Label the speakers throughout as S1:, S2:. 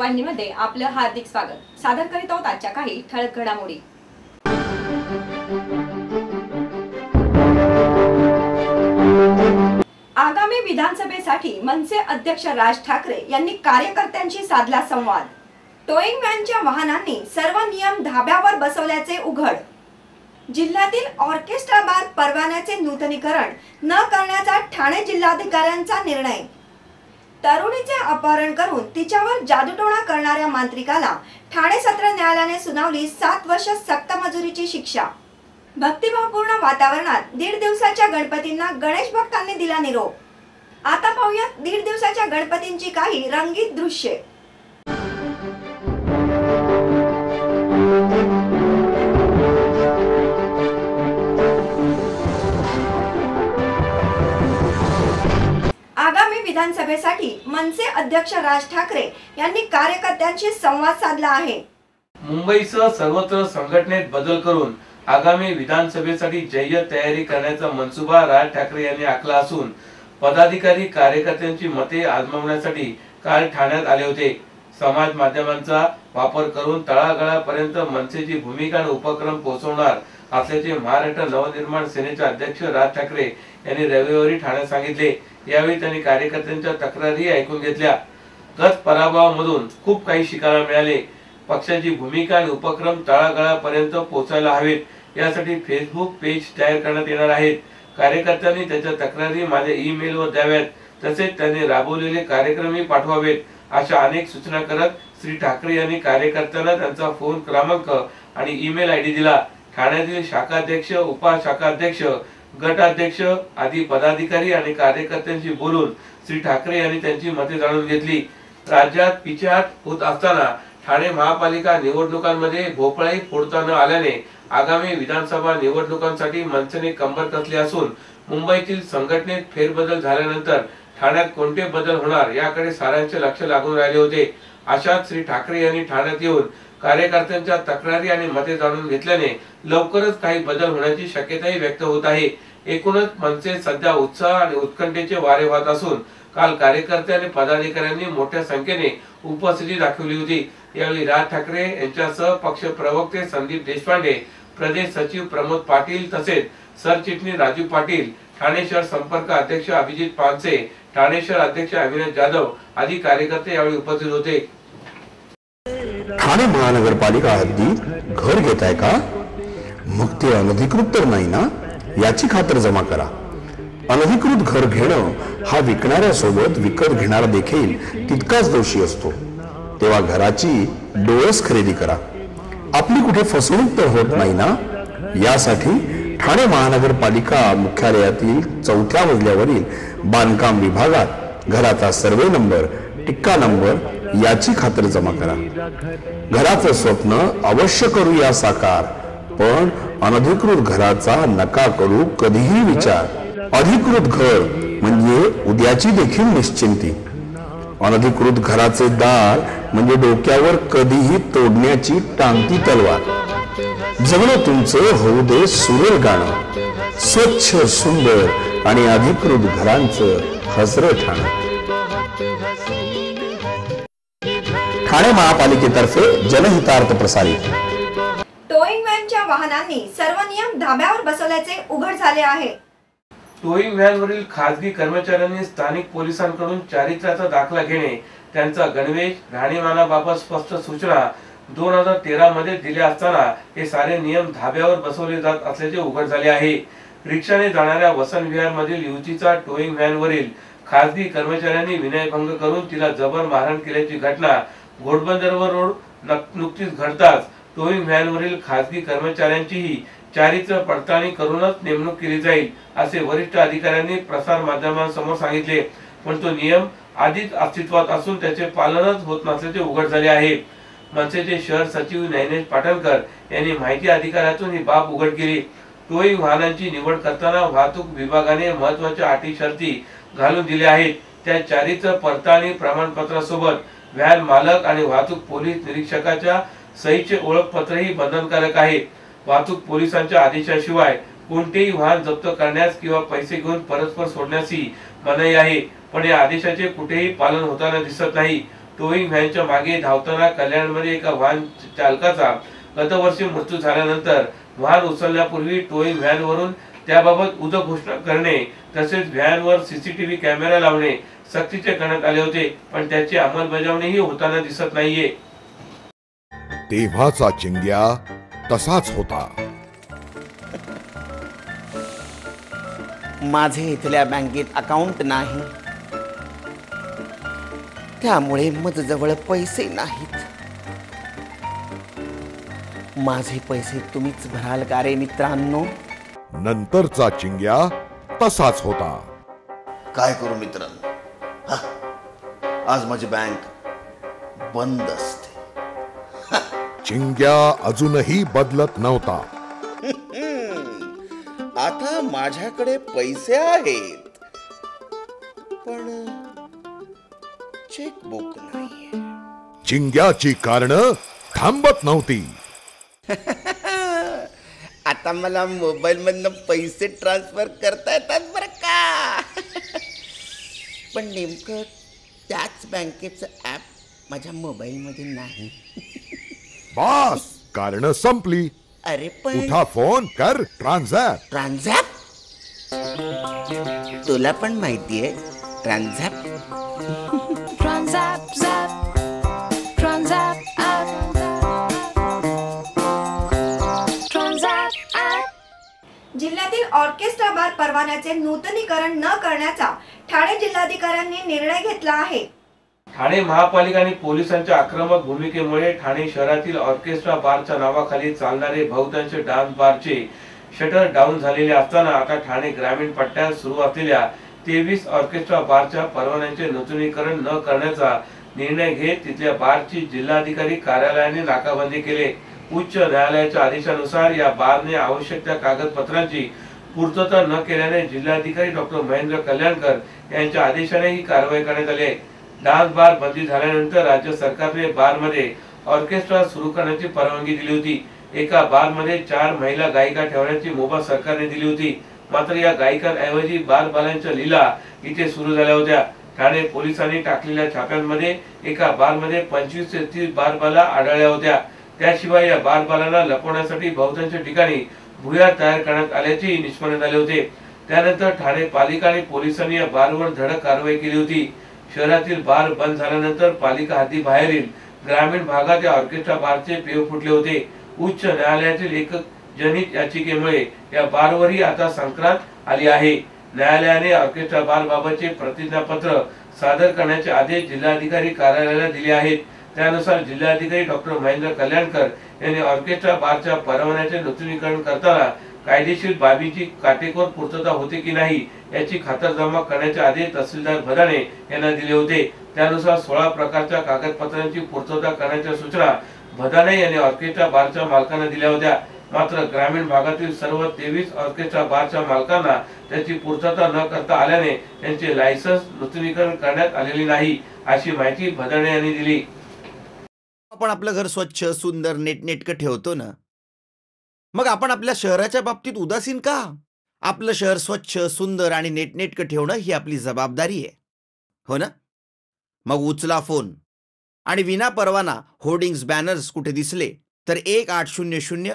S1: जयवाहिनीमध्ये आपलं हार्दिक स्वागत। सादर करीत आहोत आजच्या काही ठळक घडामोडी। आगामी विधानसभेसाठी मनसे अध्यक्ष राज ठाकरे यांनी कार्यकर्त्यांशी साधला संवाद। टोईंग व्हॅनच्या वाहनांनी सर्व नियम धाब्यावर बसवल्याचे उघड। जिल्ह्यातील ऑर्केस्ट्रा बार परवान्याचे नूतनीकरण न करण्याचा ठाणे जिल्हाधिकाऱ्यांचा निर्णय। तरुणीचे अपहरण करून तिच्यावर जादूटोणा करणाऱ्या मांत्रिकाला ठाणे सत्र न्यायालयाने सुनावली 7 वर्ष सक्त मजुरीची शिक्षा। भक्तिभावपूर्ण वातावरणात 1.5 दिवसाच्या गणपतींना गणेश भक्तांनी दिला निरोप। आता पाहूया 1.5 दिवसाच्या गणपतींची काही रंगीत दृश्ये। आगामी विधानसभेसाठी मनसे अध्यक्ष राज ठाकरे यांनी कार्यकर्त्यांशी संवाद साधला आहे।
S2: मुंबईसह सर्वत्र संघटनेत बदल करून आगामी विधानसभेसाठी जय्यत तयारी करण्याचा मनसुबा राज ठाकरे यांनी आखला असून पदाधिकारी कार्यकर्त्यांची मते आजमावण्यासाठी काल ठाण्यात आले होते। समाज माध्यमांचा वापर करून तळागाळापर्यंत मनसेची भूमिका आणि उपक्रम पोहोचवणार असल्याचे महाराष्ट्र नवनिर्माण सेनेचे अध्यक्ष राज ठाकरे यांनी रविवारी ठाण्यात सांगितले। यावेळी त्यांनी कार्यकर्त्यांच्या तक्रारी ऐकून घेतल्या। गत पराभवामधून खूप काही शिकायला मिळाले। पक्षाची भूमिका आणि उपक्रम तळागाळापर्यंत पोहोचायला हवेत यासाठी फेसबुक पेज तयार करण्यात येणार आहेत। कार्यकर्त्यांनी त्यांच्या तक्रारी माझ्या ईमेलवर द्याव्यात, तसेच त्यांनी राबवलेले कार्यक्रमही पाठवावेत अशा अनेक सूचना करत श्री ठाकरे यांनी कार्यकर्त्यांना त्यांचा फोन क्रमांक आणि ईमेल आयडी दिला। ठाण्यातील शाखाध्यक्ष, उपशाखाध्यक्ष, गटाध्यक्ष आदी पदाधिकारी आणि कार्यकर्त्यांशी बोलून श्री ठाकरे यांनी त्यांची मते जाणून घेतली। राज्यात पिछेहाट होत असताना ठाणे महापालिका निवडणुकांमध्ये भोपळाही फोडता न आल्याने आगामी विधानसभा निवडणुकांसाठी मनसेने कंबर कसली असून मुंबईतील संघटनेत फेरबदल झाल्यानंतर ठाण्यात कोणते बदल होणार याकडे साऱ्यांचे लक्ष लागून राहिले होते। अशात श्री ठाकरे यांनी ठाण्यात येऊन कार्यकर्त्यांच्या तक्रारी आणि मते जाणून घेतल्याने लवकरच काही बदल होण्याची शक्यताही व्यक्त होत आहे। एकूणच मनसे सध्या उत्साह आणि उत्कंठेचे वारे वाहत असून काल कार्यकर्ते आणि पदाधिकाऱ्यांनी मोठ्या संख्येने उपस्थिती दाखवली होती। यावेळी राज ठाकरे यांच्यासह पक्ष प्रवक्ते संदीप देशपांडे, प्रदेश सचिव प्रमोद पाटील तसेच सरचिटणीस राजू पाटील, ठाणे शहर संपर्क अध्यक्ष अभिजित पानसे, ठाणे शहर अध्यक्ष अविनाश जाधव आदी कार्यकर्ते यावेळी उपस्थित होते।
S3: ठाणे महानगरपालिका हद्दीत घर घेताय का? मग ते अनधिकृत तर नाही ना, याची खातर जमा करा। अनधिकृत घर घेणं हा विकणाऱ्यासोबत विकत घेणारा देखील तितकाच दोषी असतो। तेव्हा घराची डोळस खरेदी करा। आपली कुठे फसवणूक तर होत नाही ना, यासाठी ठाणे महानगरपालिका मुख्यालयातील 4थ्या मजल्यावरील बांधकाम विभागात घराचा सर्वे नंबर, टिक्का नंबर याची खातर जमा करा। घराचं स्वप्न अवश्य करूया साकार, पण अनधिकृत घराचा नका करू कधीही विचार। अधिकृत घर म्हणजे उद्याची देखील निश्चिंती। अनधिकृत घराचे दार म्हणजे डोक्यावर कधीही तोडण्याची टांगती तलवार। जगणं तुमचं होऊ दे सुरेल गाणं, स्वच्छ सुंदर आणि अधिकृत घरांचं हसरं ठाणं। ठाणे महापालिकेतर्फे जनहितार्थ प्रसारित।
S1: टोईंग व्हॅनच्या वाहनांनी सर्व नियम धाब्यावर बसवल्याचे उघड झाले आहे।
S2: टोईंग व्हॅनवरील खासगी कर्मचाऱ्यांनी स्थानिक पोलिसांकडून चारित्र्याचा दाखला घेणे, त्यांचा गणवेश, राहणीमानाबाबत स्पष्ट सूचना 2013 मध्ये दिल्या असताना हे सारे नियम धाब्यावर बसवले जात असल्याचे उघड झाले आहे। रिक्षाने जाणाऱ्या वसंत विहार मधील युवतीचा टोईंग व्हॅनवरील खासगी कर्मचाऱ्यांनी विनयभंग करून तिला जबर मारहाण केल्याची घटना घोडबंदर रोड नुकतीच घडताच टोईंग व्हॅनवरील खासगी कर्मचाऱ्यांचीही चारित्र्य पडताळणी करूनच नेमणूक केली जाईल असे वरिष्ठ अधिकाऱ्यांनी प्रसार माध्यमांसमोर सांगितले। पण तो नियम आधीच अस्तित्वात असून त्याचे पालनच होत नसल्याचे उघड झाले आहे। मनसेचे शहर सचिव नैनेश पाटणकर यांनी माहिती अधिकाऱ्यातून ही बाब उघड केली। टोईंग वाहनांची निवड करताना वाहतूक विभागाने महत्त्वाच्या अटी शर्ती घालून दिल्या आहेत। त्या चारित्र्य पडताळणी प्रमाणपत्रासोबत व्हॅन मालक आणि वाहतूक पोलीस निरीक्षकाच्या सहीचे ओळखपत्रही बंधनकारक आहे। वाहतूक पोलिसांच्या आदेशाशिवाय कोणतेही वाहन जप्त करण्यास किंवा पैसे घेऊन परस्पर सोडण्यासही मनाई आहे, पण या आदेशाचे कुठेही पालन होताना दिसत नाही। टोईंग व्हॅनच्या मागे धावताना कल्याणमध्ये एका वाहन चालकाचा गतवर्षी मृत्यू झाल्यानंतर वाहन उचलण्यापूर्वी टोईंग व्हॅनवरून त्याबाबत उद्घोषणा करणे तसेच व्हॅनवर सीसीटीव्ही कॅमेरा लावणे सक्तीचे करण्यात आले होते, पण त्याची अंमलबजावणीही होताना दिसत नाहीये.
S4: तेव्हाचा चिंग्या तसाच होता.
S5: माझे इथल्या बँकेत अकाउंट नाही, त्यामुळे माझ्याजवळ पैसे नाहीत. माझे पैसे तुम्हीच भराल का रे मित्रांनो?
S4: नंतरचा चिंग्या तसाच होता.
S5: काय करू मित्रांनो, आज माझी बँक बंद असते.
S4: चिंग्या अजूनही बदलत नव्हता.
S5: आता माझ्याकडे पैसे आहेत, पण चेकबुक नाही.
S4: चिंग्याची कारण थांबत नव्हती.
S5: आता मला मोबाईल मधनं पैसे ट्रान्सफर करता येतात बरं का. पण नेमकं त्याच बँकेचं ऍप माझ्या मोबाईल मध्ये नाही.
S4: बस कारण संपली.
S5: अरे पण
S4: उठा, फोन कर, ट्रान्झॅक्ट.
S5: ट्रान्झॅक्ट? तुला पण माहितीये transact?
S6: Transact, zap, transact, app, transact, app.
S1: जिल्ह्यातील ऑर्केस्ट्रा बार परवान्याचे नूतनीकरण न करण्याचा ठाणे जिल्हाधिकाऱ्यांनी निर्णय घेतला आहे.
S2: ठाणे महापालिका आणि पोलिसांच्या आक्रमक भूमिकेमुळे ठाणे शहरातील ऑर्केस्ट्रा बारच्या नावाखाली चालणारे बहुतांश डान्स बारचे शटर डाऊन झालेले असताना आता ठाणे ग्रामीण पट्ट्यात सुरू असलेल्या 23 ऑर्केस्ट्रा बारच्या परवान्यांचे नूतनीकरण न करण्याचा निर्णय घेत तिथल्या बारची जिल्हाधिकारी कार्यालयाने नाकाबंदी केली. उच्च न्यायालयाच्या आदेशानुसार या बारने आवश्यक त्या कागदपत्रांची पूर्तता न केल्याने जिल्हाधिकारी डॉक्टर महेंद्र कल्याणकर यांच्या आदेशाने ही कारवाई करण्यात आली आहे. डान्स बार बंदी झाल्यानंतर राज्य सरकारने बारमध्ये ऑर्केस्ट्रा सुरू करण्याची परवानगी दिली होती. एका बारमध्ये 4 महिला गायिका ठेवण्याची मुभा सरकारने दिली होती. मात्र या गायिकांऐवजी बारबालांच्या लीला इथे सुरू झाल्या होत्या. ठाणे पोलिसांनी टाकलेल्या छाप्यांमध्ये एका बारमध्ये 25 ते 30 बारबाला आढळल्या होत्या. त्याशिवाय या बारबालांना लपवण्यासाठी बहुतांश ठिकाणी भुयार तयार करण्यात आल्याचे निष्पन्नात आले होते. त्यानंतर ठाणे पालिका आणि पोलिसांनी या बारवर धडक कारवाई केली होती. शहरातील बार बंद झाल्यानंतर पालिका हद्दीबाहेरील ग्रामीण भागात या ऑर्केस्ट्रा बारचे पेव फुटले होते. उच्च न्यायालयातील एक जनहित याचिकेमुळे या बारवरही आता संक्रांत आली आहे. न्यायालयाने ऑर्केस्ट्रा बार बाबतचे प्रतिज्ञापत्र सादर करण्याचे आदेश जिल्हाधिकारी कार्यालयाला दिले आहेत. त्यानुसार जिल्हाधिकारी डॉक्टर महेंद्र कल्याणकर यांनी ऑर्केस्ट्रा बारच्या परवान्याचे नूतनीकरण करताना कायदेशीर बाबींची काटेकोर पूर्तता होते की नाही याची खातरजमा करण्याचे आदेश तहसीलदार भदाणे यांना दिले होते. त्यानुसार 16 प्रकारच्या कागदपत्रांची पूर्तता करण्याच्या सूचना भदाणे यांनी ऑर्केस्ट्रा बारच्या मालकांना दिल्या होत्या. मात्र ग्रामीण भागातील सर्व 23 ऑर्केस्ट्रा बारच्या मालकांना त्याची पूर्तता न करता आल्याने त्यांचे लायसन्स नूतनीकरण करण्यात आलेले नाही अशी माहिती भदाणे यांनी दिली.
S5: आपण आपलं घर स्वच्छ, सुंदर, नीटनेटकं ठेवतो ना, मग आपण आपल्या शहराच्या बाबतीत उदासीन का? आपलं शहर स्वच्छ, सुंदर आणि नीटनेटकं ठेवणं ही आपली जबाबदारी आहे, हो ना? मग उचला फोन आणि विना परवाना होर्डिंग्स, बॅनर्स कुठे दिसले तर 1800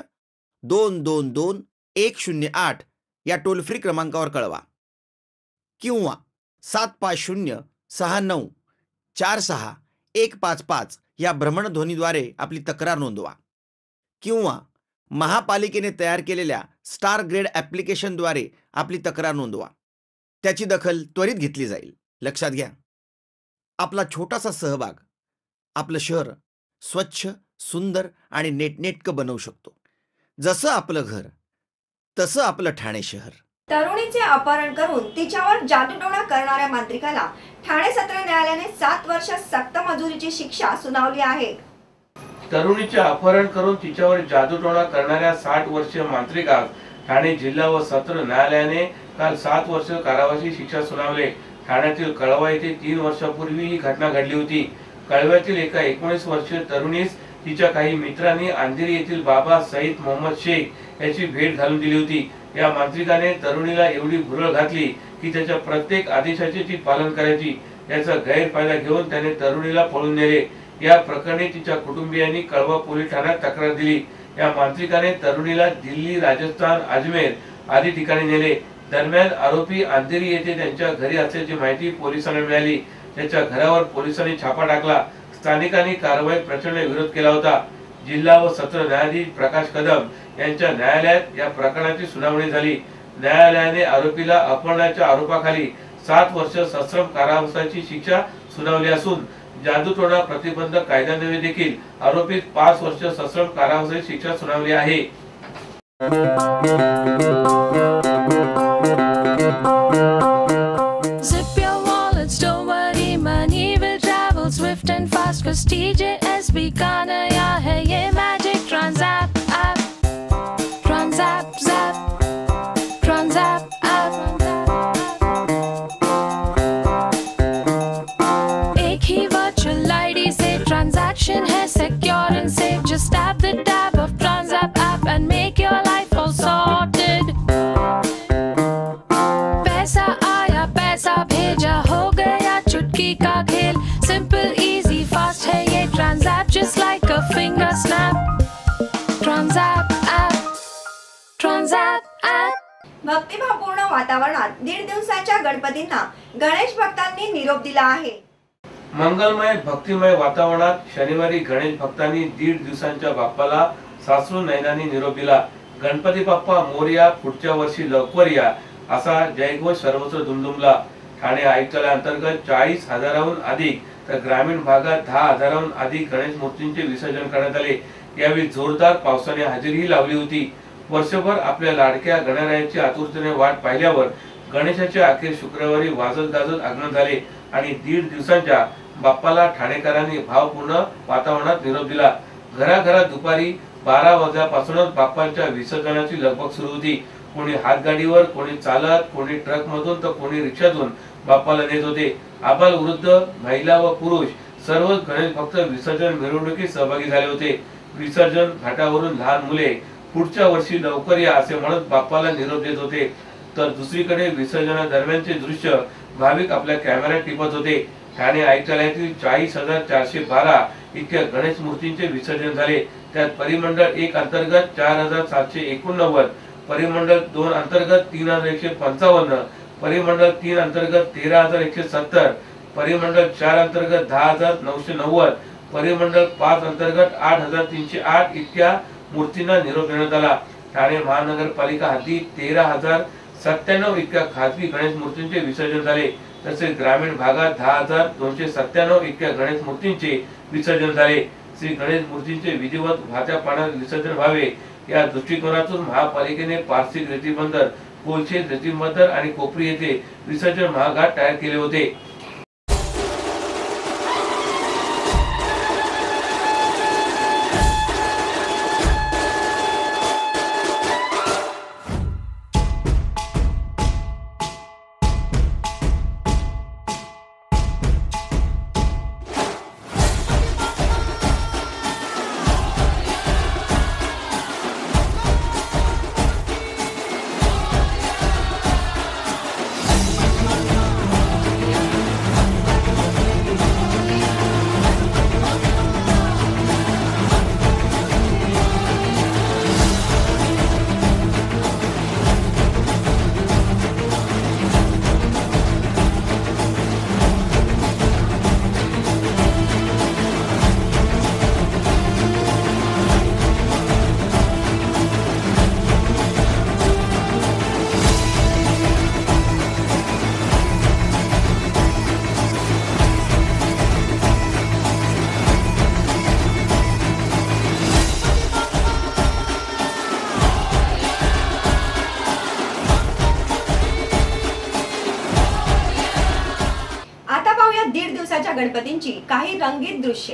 S5: 222 108 या टोल फ्री क्रमांकावर कळवा किंवा 750 69 46 155 या भ्रमणध्वनीद्वारे आपली तक्रार नोंदवा किंवा महापालिकेने तयार केलेल्या स्टार ग्रेड ॲप्लिकेशनद्वारे आपली तक्रार नोंदवा. त्याची दखल त्वरित घेतली जाईल. लक्षात घ्या, आपला छोटासा सहभाग आपलं शहर स्वच्छ, सुंदर आणि नीटनेटकं बनवू शकतो. जसं आपलं घर तसं आपलं ठाणे शहर.
S1: तरुणीचे अपहरण करून तिच्यावर जादूटोणा करणाऱ्या मांत्रिकाला ठाणे सत्र न्यायालयाने 7 वर्ष सक्त मजुरीची शिक्षा सुनावली आहे.
S2: तरुणीचे अपहरण करून तिच्यावर जादूटोणा करणाऱ्या 60 वर्षीय मांत्रिकास ठाणे जिल्हा व सत्र न्यायालयाने काल 7 वर्ष कारावासाची शिक्षा सुनावली. ठाण्यातील कळवा येथे 3 वर्षापूर्वी ही घटना घडली होती. कळव्यातील एका 19 वर्षीय तरुणीस तिच्या काही मित्रांनी अंधेरी येथील बाबा सईद मोहम्मद शेख याची भेट घालून दिली होती. या मांत्रिकाने तरुणीला एवढी भुरळ घातली की त्याच्या प्रत्येक आदेशाचे ती पालन करायची. याचा गैरफायदा घेऊन त्याने तरुणीला पळून नेले। या प्रकरणी तिच्या कुटुंबियांनी कळवा पोलीस ठाण्यात तक्रार दिली। या मांत्रिकाने तरुणीला दिल्ली, राजस्थान, अजमेर आदी ठिकाणी नेले। दरम्यान आरोपी अंधेरी येथे त्यांच्या घरी असल्याची माहिती पोलिसांना मिळाली। त्याच्या घरावर पोलिसांनी छापा टाकला। स्थानिकांनी कारवाईत प्रचंड विरोध केला होता। जिल्हा व सत्र न्यायाधीश प्रकाश कदम यांच्या न्यायालयात या प्रकरणाची सुनावणी झाली। न्यायालयाने आरोपीला अपहरणाच्या आरोपाखाली 7 वर्ष सश्रम कारावासाची शिक्षा सुनावली असून जादूटोणा प्रतिबंधक कायद्यान्वये देखील आरोपीस 5 वर्ष सश्रम कारावासाची शिक्षा सुनावली आहे।
S6: Zip your wallets, don't worry, money will travel swift and fast. Cause TJSB का नया है ये Magic Transapp app. Transapp zap, Transapp app. एक ही virtual ID से transaction है secure and safe. Just tap the tab of Transapp app and make your life all sorted. पैसा आया पैसा भेजा हो गया चुटकी का खेल। Simple, easy, fast है ये Transapp just like a finger snap. Transapp app, Transapp app.
S1: भक्तिभावपूर्ण वातावरणात 1.5 दिवसाच्या गणपतींना गणेश भक्तांनी निरोप दिला आहे।
S2: मंगलमय भक्तिमय वातावरणात शनिवारी गणेश भक्तांनी 1.5 दिवसांच्या बाप्पाला सासरू नयनांनी निरोप दिला। गणपती बाप्पा मोरया, पुढच्या वर्षी लवकर या असा जयघोष सर्वत्र दुमदुमला। ठाणे आयुक्तालयाअंतर्गत 40,000हून अधिक तर ग्रामीण भागात 10,000हून अधिक गणेश मूर्तींचे विसर्जन करण्यात आले। यावेळी जोरदार पावसाने हजेरीही लावली होती। वर्षभर आपल्या लाडक्या गणरायाची आतुरतेने वाट पाहिल्यावर गणेशाचे अखेर शुक्रवारी वाजत गाजत आगमन झाले आणि 1.5 दिवसांच्या बाप्पाला ठाणेकरांनी भावपूर्ण वातावरणात निरोप दिला। घराघरात दुपारी 12 वाजल्यापासूनच बाप्पांच्या विसर्जनाची लगबग सुरू होती। कोणी हातगाडीवर, कोणी चालत, कोणी ट्रक मधून तर कोणी रिक्षातून बाप्पाला नेत होते। आबाल, वृद्ध, महिला व पुरुष सर्वच गणेश भक्त विसर्जन मिरवणुकीत सहभागी झाले होते। विसर्जन घाटावरून लहान मुले पुढच्या वर्षी लवकर या असे म्हणत बाप्पाला निरोप देत होते, तर दुसरीकडे विसर्जनादरम्यानचे दृश्य भाविक आपल्या कॅमेऱ्यात टिपत होते। ठाणे आयुक्तालयातील 40,412 इतक्या गणेश मूर्तींचे विसर्जन झाले। त्यात परिमंडळ 1 अंतर्गत 4,789, परिमंडळ 2 अंतर्गत 3,155, परिमंडळ 3 अंतर्गत 13,170, परिमंडळ 4 अंतर्गत 10,990, परिमंडळ 5 अंतर्गत 8,308 इतक्या मूर्तींना निरोप देण्यात आला। ठाणे महानगरपालिका हद्दीत 13,097 इतक्या खासगी गणेश मूर्तींचे विसर्जन झाले। तसेच ग्रामीण भागात 10,297 इतक्या गणेश मूर्तींचे विसर्जन झाले। श्री गणेश मूर्तींचे विधिवत वाहत्या पाण्यात विसर्जन व्हावे या दृष्टिकोनातून महापालिकेने पारसिक रेतीबंदर, कोलशेत रेतीबंदर आणि कोपरी येथे विसर्जन महाघाट तयार केले होते।
S1: गणपतींची काही रंगीत दृश्ये।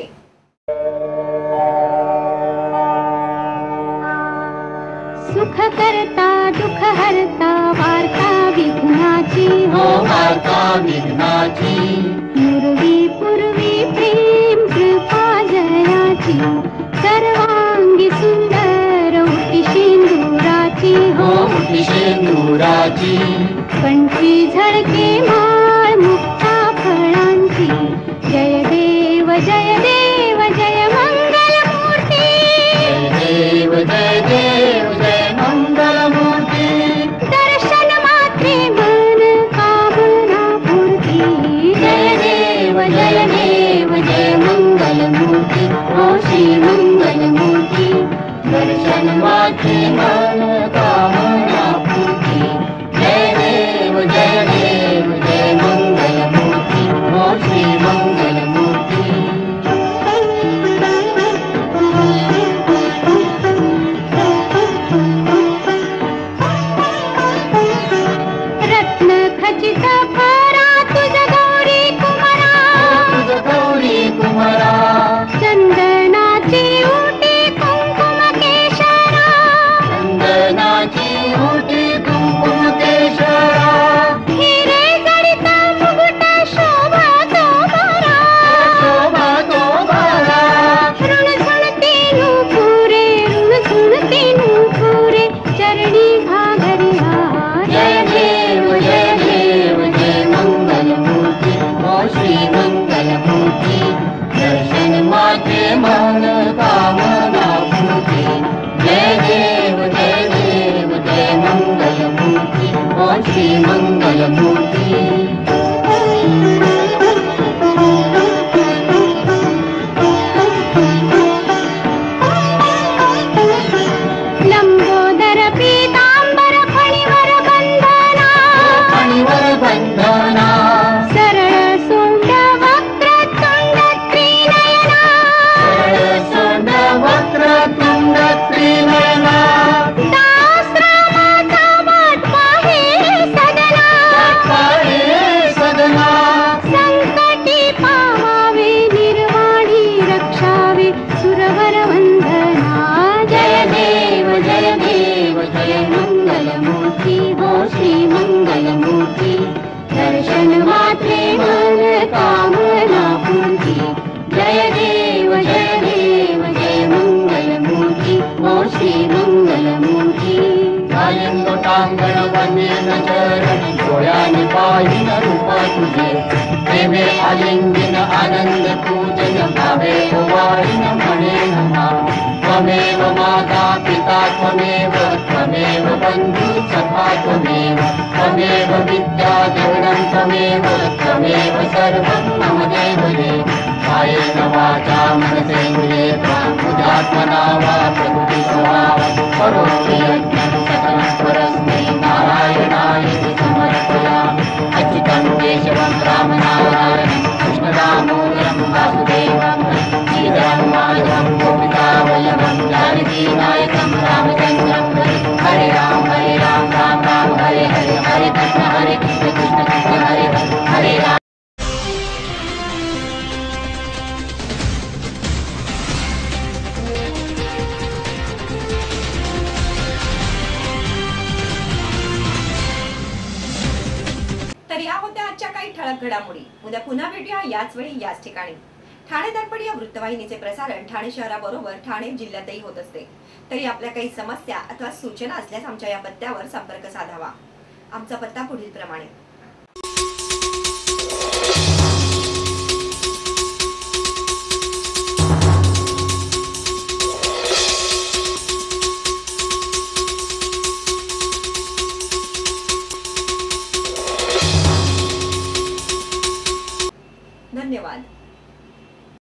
S7: सुख करता दुख हरता वार्ता विघ्नाची हो वार्ता विघ्नाची पूर्वी पूर्वी प्रेम कृपा जयाची सर्वांगी सुंदर उटी शेंदुराची हो उटी शेंदुराची कंठी झळके माळ मुक्ता फळांची मूर्ती जय देव जय देव जय मंगल मूर्ती
S8: देव जय देव जय मंगल मूर्ती
S7: दर्शन मात्रे मन कामना पूर्ती जय देव जय देव जय मंगल मूर्ती ओ श्री मंगल मूर्ती
S8: दर्शन मात्रे मन कामना पूर्ती जय देव जय मंगल मूर्ती ओ श्री मंगल मूर्ती
S7: रत्न खचित फरा तुझ गौरी कुमारा
S8: तुझ गौरी कुमारा
S7: चंदनाची उटी कुंकुम केशरा
S8: चंदनाची उटी कुंकुम केशरा
S7: हिरे जडित मुकुट शोभा तो भरा
S8: शोभा तो भरा
S7: ऋण झुणती नूपुरे ऋण झुणती नूपुरे चरणी घाघरिया
S8: जय देव जय मंगल मूर्ती ओ श्री मंगल मूर्ती दर्शन माते मन कामना पूर्ती जय देव जय मंगल मूर्ती ओ श्री मंगल मूर्ती
S7: लंबोदर पीतांबर फणीवर बंधना
S8: फणीवर बंधना
S7: सरळ सोंड वक्रतुंड त्रिनयना
S8: सोंड वक्रतुंड त्रिनयना
S7: दासरामाचा वाट पाहे सदना
S8: सदना
S7: संकटी पावावे निर्वाणी रक्षावे सुरवर वंदना जय देव जय मंगल मूर्ती हो श्री मंगल मूर्ती दर्शन मात्रे मन कामना पूर्ती जय देव जय मंगल मूर्ती हो श्री मंगल मूर्ती
S8: कालिंदोटांगण वनेन चरण डोळ्याने पाहिन रूप तुझे प्रेमे आलिंगन आनंद पूजन भावे वारिन म्हणे नमा त्वमेव माता पिता त्वमेव बंधु सखा त्वमेव विद्या देवनं त्वमेव सर्वं मम देवये कायेन वाचा मनसेन्द्रिये बुद्ध्यात्मना वा प्रकृति स्वभावं करोमि यज्ञं सकलं परस्मै नारायणाय समर्पयामि अच्युतं केशवं रामनारायणं कृष्णदामोदरं वासुदेवं श्रीधरं माधवं गोपिकावल्लभं जानकीनायकं रामचन्द्रं हरे राम राम राम हरे हरे हरे कृष्ण कृष्ण कृष्ण हरे हरे राम.
S1: तर या होत्या आजच्या काही ठळक घडामोडी. उद्या पुन्हा भेटूया याच वेळी याच ठिकाणी. ठाणे दर्पण या वृत्तवाहिनीचे प्रसारण ठाणे शहराबरोबर ठाणे जिल्ह्यातही होत असते. तरी आपल्या काही समस्या अथवा सूचना असल्यास आमच्या या पत्त्यावर संपर्क साधावा. आमचा पत्ता पुढील प्रमाणे. धन्यवाद.